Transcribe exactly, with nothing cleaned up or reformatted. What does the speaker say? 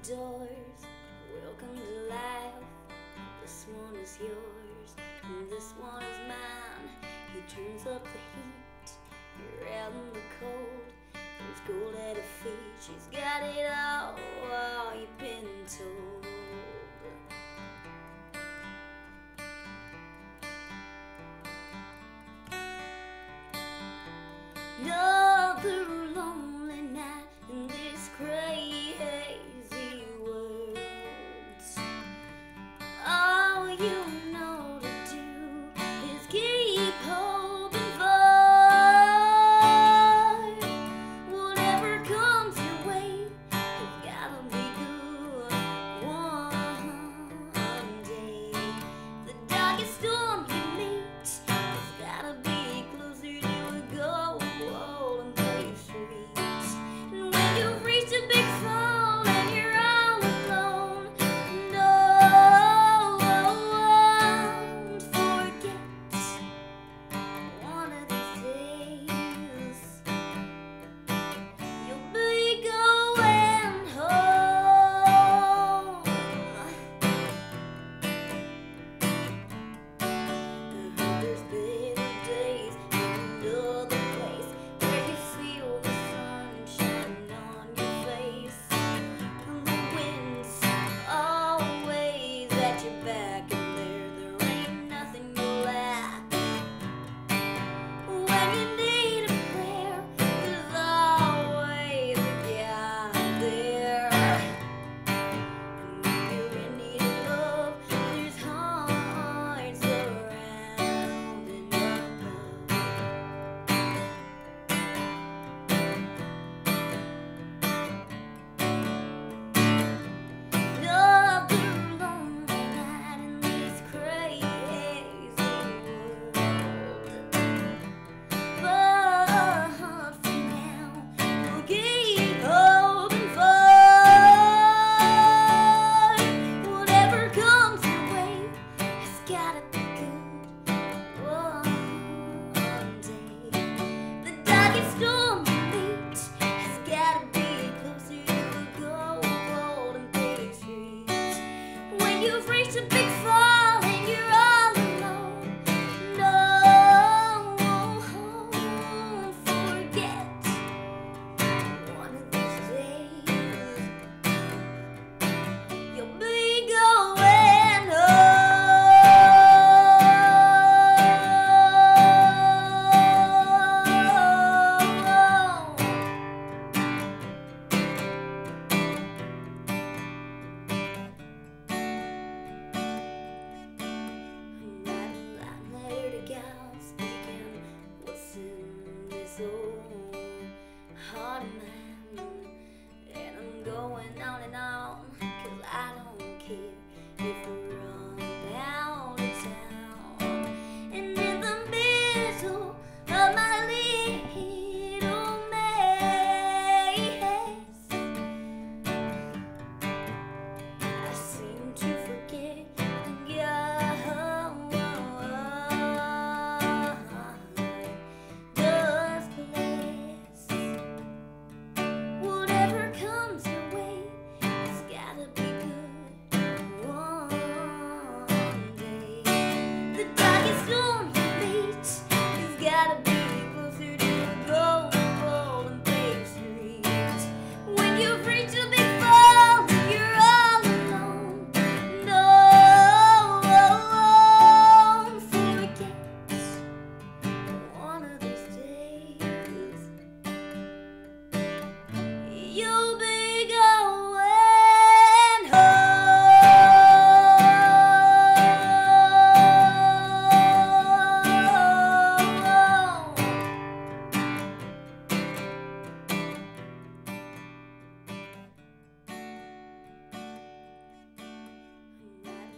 doors. Welcome to life. This one is yours, and this one is mine. He turns up the heat. You're out in the cold. There's gold at her feet. She's got it all. All you've been told. Another lonely night in this crazy world. All you know to do is keep hoping for whatever comes your way. It's gotta be good one day. The darkest